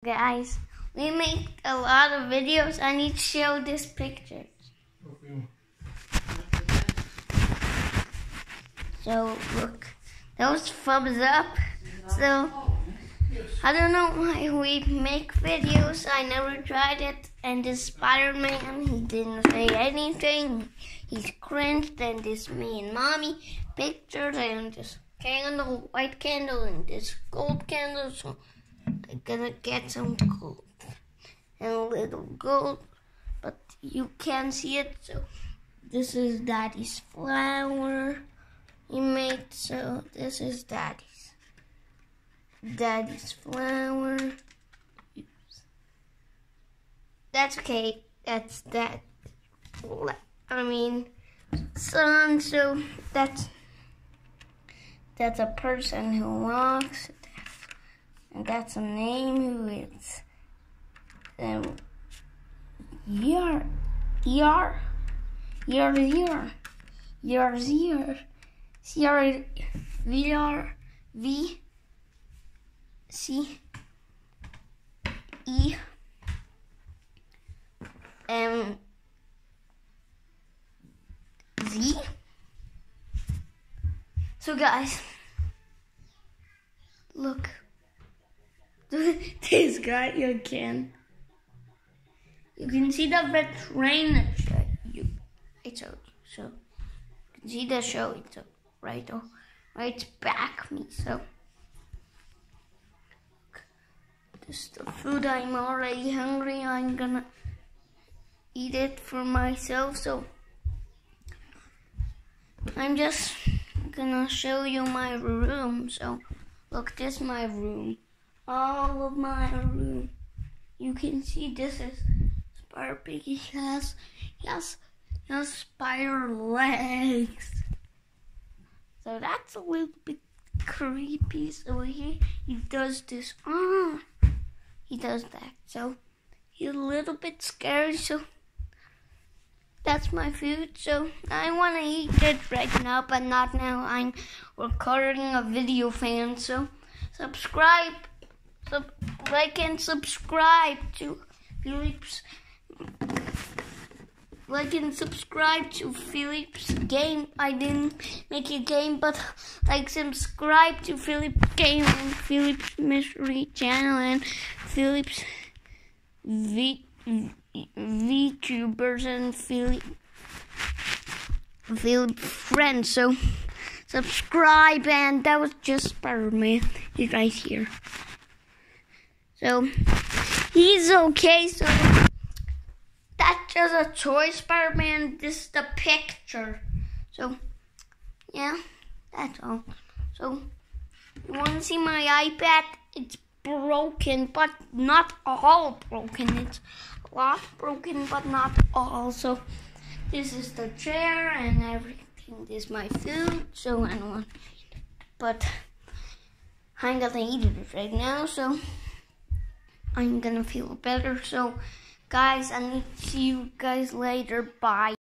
Guys, we make a lot of videos. I need to show these pictures. So look, those thumbs up. So I don't know why we make videos. I never tried it. And this Spider-Man, he didn't say anything. He's cringed. And this me and mommy pictures and this candle, white candle, and this gold candle. So I'm gonna get some gold and a little gold, but you can't see it. So this is Daddy's flower he made. So this is Daddy's flower. Oops. That's okay. That's that. I mean, sun. So that's a person who walks. And that's a name who is Z. So guys, look. This guy again. You can see the red train. It's out. So you can see the show. It's right back me. So this is the food. I'm already hungry. I'm gonna eat it for myself. So I'm just gonna show you my room. So look, this is my room. All of my room. You can see this is Spider Pig. He has spider legs. So that's a little bit creepy. So he does this. He does that. So he's a little bit scary. So that's my food. So I want to eat it right now, but not now. I'm recording a video, fan. So subscribe. Like and subscribe to Philip's. Like and subscribe to Philip's game. I didn't make a game, but like subscribe to Philip's game and Philip's mystery channel and Philip's VTubers and Philip friends. So subscribe, and that was just Spider-Man. You guys here. So he's okay. So that's just a toy Spider-Man. This is the picture. So yeah, that's all. So you want to see my iPad? It's broken, but not all broken. It's a lot broken, but not all. So this is the chair and everything. This is my food. So I don't want to eat it, but I'm gonna eat it right now. So I'm gonna feel better. So guys, I need to see you guys later. Bye.